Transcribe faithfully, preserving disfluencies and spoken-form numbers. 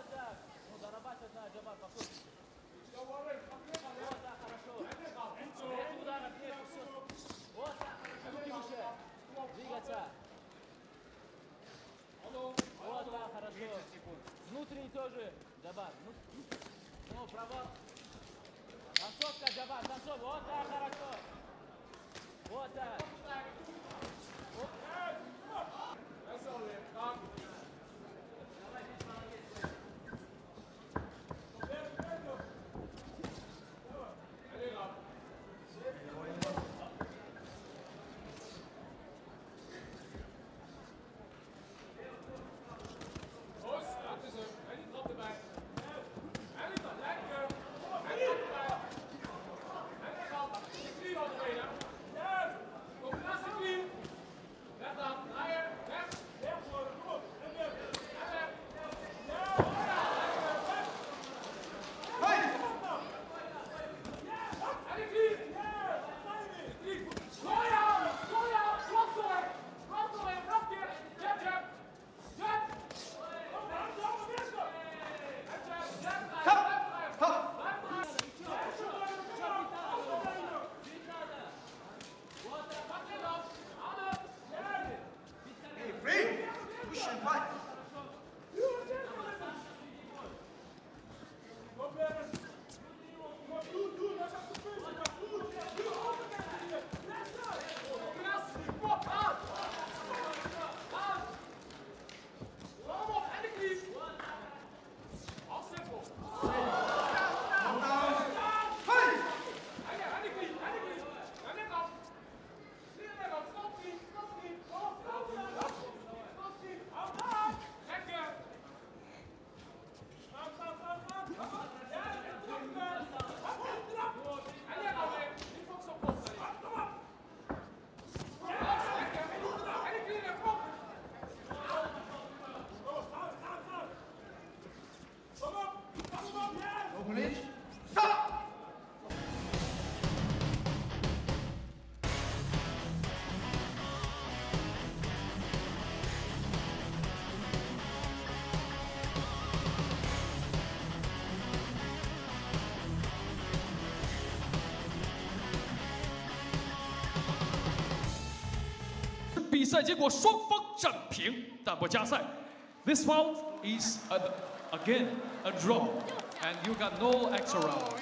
Вот так. Ну, зарабатывать надо, Джабар, пошел. Вот так, хорошо. Нет ударов, нет, все. Вот так, хорошо. Руки выше. Двигаться. Вот так, хорошо. Внутренний тоже, Джабар. Ну, провал. Концовка, Джабар, концовка. Вот так, хорошо. Вот так. Вот. Давай, здесь молодец. 比赛结果双方战平，但不加赛。This round is a, again a draw, and you got no extra round.